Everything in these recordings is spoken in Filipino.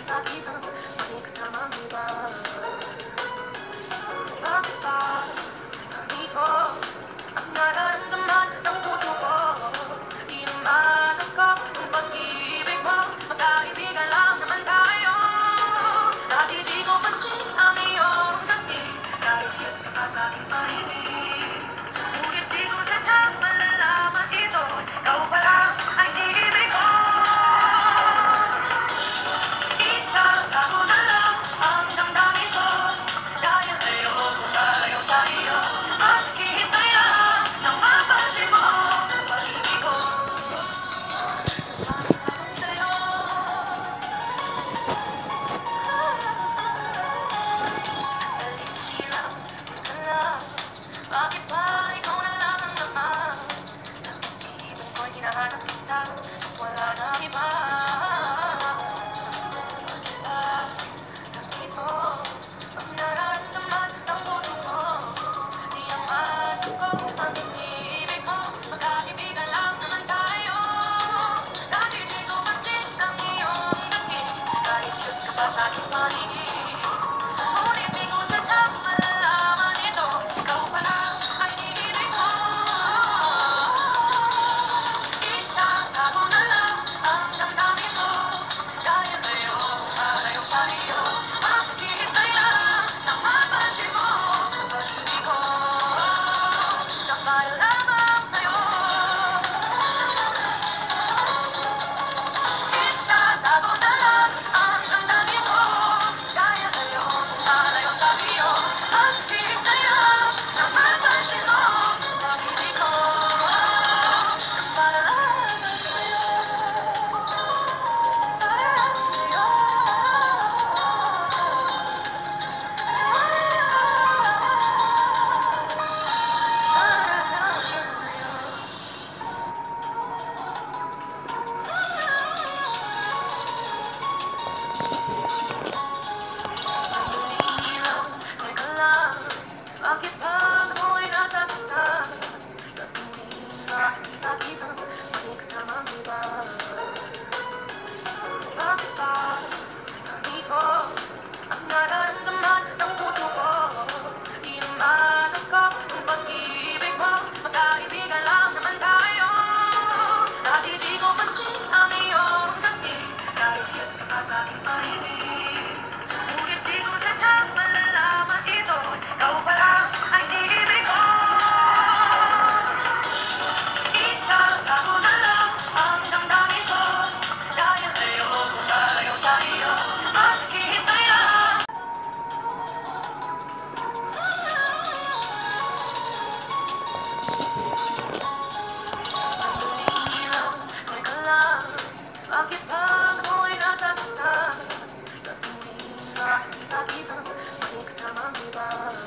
kita-kita may kasamang iba. Bakit ba nandito ang nararamdaman ng puso ko? Di naman ako ang pag-ibig mo, magkaibigan lang naman tayo. Dati di ko pansin ang iyong dating, kahit yun ka sa aking paninig. Ngunit di ko sadyang malalaman ito, ikaw pala ay niibig ko. Itatago na lang ang damdamin ko, dahil ayoko malayo sa iyo, at naghihintay lang ng mapansin mo ang pag-ibig ko. Pagkakataon sa'yo, halihirap ka lang. Bakit ba ikaw na lang ang naman? Sa isipan ko'y hinahanap kita, wala nang iba. Nandito ang nararamdaman ng puso ko, di naman ako ang iniibig mo, magkaibigan lang naman tayo. Dati di ko pansin ang iyong dating, kahit yun ka pa sa aking paligid. Ngunit di ko sadyang malalaman ito, ikaw pala ay niibig ko. Itatago na lang ang damdamin ko, dahil ayoko malayo sa iyo, at naghihintay lang ng mapansin mo ang pag-ibig ko. Dahil lamang sa'yo, itatago na lang ang damdamin ko, dahil ayoko malayo sa iyo, at naghihintay lang ng mapansin mo ang pag-ibig ko. Dahil lamang sa'yo, para lamang sa'yo, para lamang sa'yo. Halihirap, teka lang, bakit ba ako'y nasasaktan? Sa tuwing nakikita kita, may kasamang iba. Bakit ba nandito ang nararamdaman ng puso ko? Di naman ako ang pag-ibig mo, magkaibigan lang naman tayo. Dati di ko pansin ang iyong dating, kahit yun ka pa sa aking paninig. Ngunit di ko sadyang malalaman ito, ikaw pala ay niibig ko. Itatago na lang ang damdamin ko, dahil ayoko malayo sa iyo, at naghihintay lang. Halihirap, teka lang, bakit ba ako'y nasasaktan? Sa tuwing nakikita kita, may kasamang iba.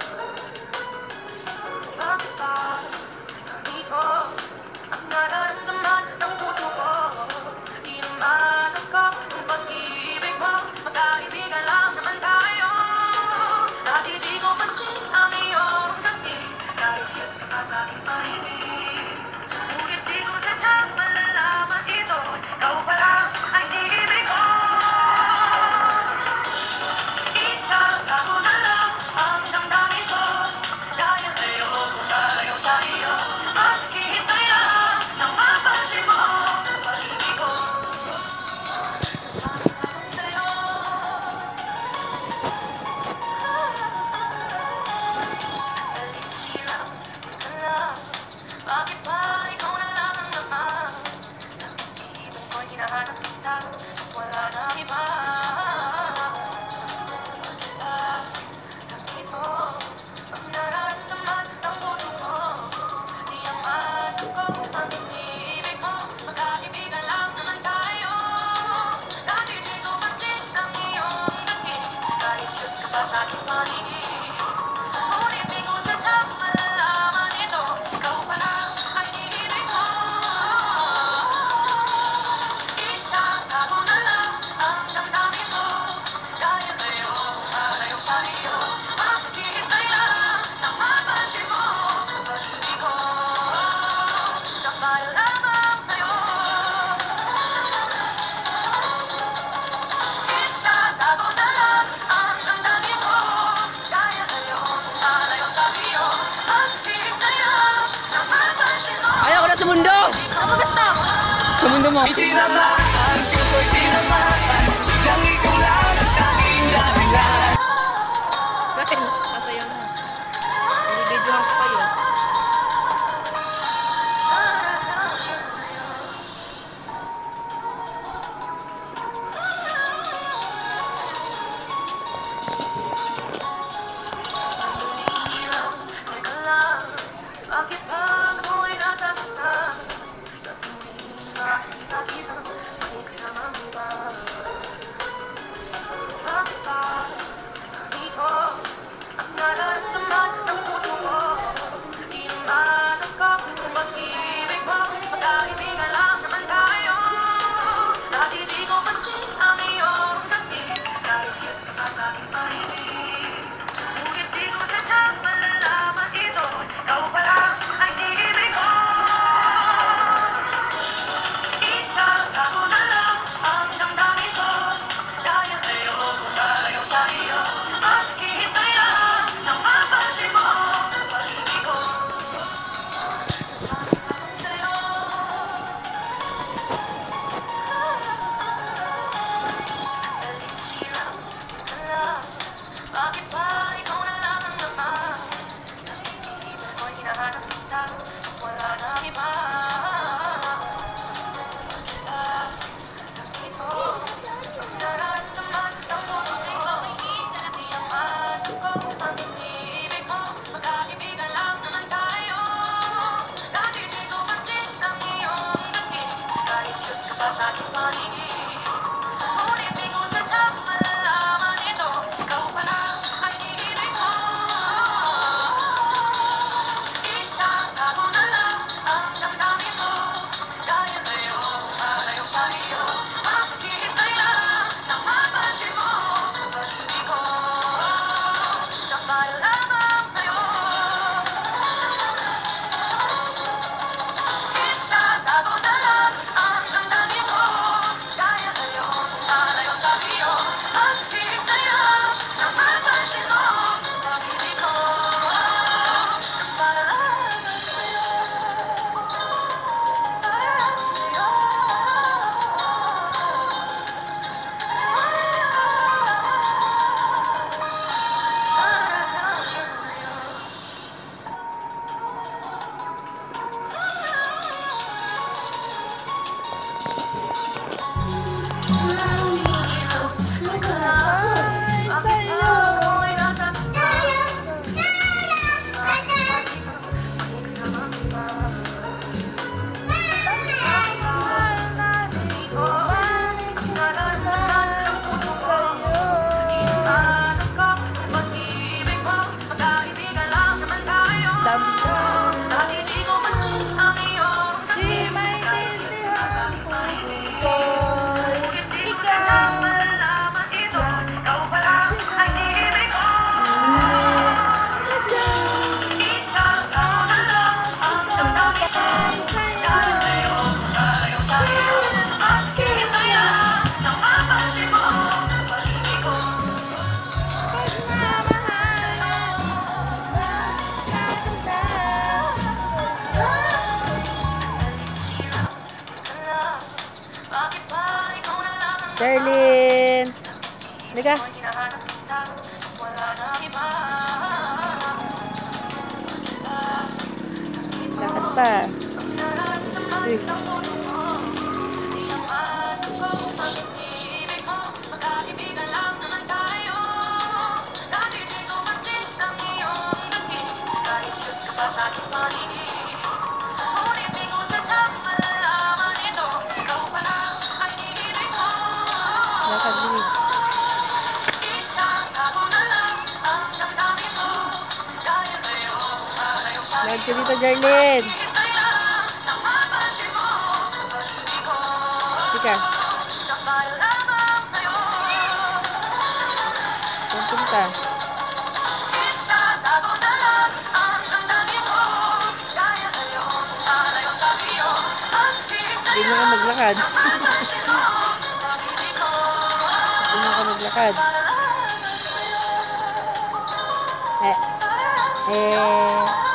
Bakit ba nandito ang nararamdaman ng puso ko? Di naman ako ang pag-ibig mo, magkaibigan lang naman tayo. Dati di ko pansin ang iyong dating, kahit yun ka pa sa aking paninig. Ngunit di ko sadyang malalaman ito, ikaw pala ay niibig ko. Itatago na lang ang damdamin ko, dahil ayoko malayo sa iyo, at naghihintay lang ng mapansin mo ang pag-ibig ko. Pagkakataon sa'yo, halihirap, teka lang, bakit ba ikaw na lang ang naman? Sa isipan ko'y hinahanap kita, wala nang iba. Nandito ang nararamdaman ng puso ko, di naman ako ang iniibig mo, magkaibigan lang naman tayo. Dati di ko pansin ang iyong dating, kahit yun ka pa sa aking paligid. Ngunit di ko sadyang malalaman ito, ikaw pala ay niibig ko. Itatago na lang ang damdamin ko, dahil ayoko malayo sa iyo, at naghihintay lang ng mapansin mo ang pag-ibig ko. Dahil lamang sa'yo, itatago Sa mundo mo. Tinamaan, puso'y tinamaan. Nang ikaw lang ang tanging dahilan. Bakit? Masaya mo. Binibidyohan ko kayo. Bakit ba ako'y nasasaktan? Sa tuwing makikita kita, may kasamang iba. Bakit ba dito ang nararamdaman ng puso ko? Di naman ako kung pag-ibig mo, magkaibigan lang naman tayo. Dati di ko pansin ang iyong dating, kahit yun ka sa aking paligid. Ngunit di ko sadyang malalaman ito, ikaw pala ay ibig ko. Itatago na lang ang damdamin ko, dahil ayoko malayo sa iyo. At hihintay lang ng mapansin mo ang pag-ibig ko. Sa'yo. Halihirap ka lang. Bakit ba ikaw na lang ang naman? Sa isipan ko'y hinahanap kita, wala nang iba. Dito ang nararamdaman ng puso ko. Di naman ako ang iniibig mo, magkaibigan lang naman tayo. Dati di ko pansin ang iyong dating, kahit yun ka pa sa aking paligid. Ngunit di ko sadyang malalaman ito, ikaw pala ay ibig ko. Itatago na lang ang damdamin ko, dahil ayoko malayo sa iyo. At maghihintay lang ng mapansin mo ang pag-ibig ko, na para lamang sa'yo. Itatago na lang ang damdamin ko, dahil ayoko malayo sa iyo. At maghihintay lang ng mapansin mo ang pag-ibig ko, na para lamang sa'yo. Para lamang sa'yo. Para lamang sa'yo. Darlene! Halika. Lakad pa. Uy. Sa aking paligid, ngunit di ko sadyang malalaman ito, ikaw pala ay ibig ko. Lakad, bilis. Itatago na lang ang damdamin ko, dahil ayoko malayo sa Lakad ka iyo. dito, Darlene. Hintay lang ng mapansin mo ang pag-ibig ko, Halika. na para lamang sa'yo. Saan punta? Itatago na lang ang damdamin ko, dahil ayoko malayo sa iyo. At hintay Hindi mo ka maglakad. ng mapansin mo ang pag-ibig ko, Hindi mo ka maglakad. para lamang sa'yo. Eh. Para lamang Eh.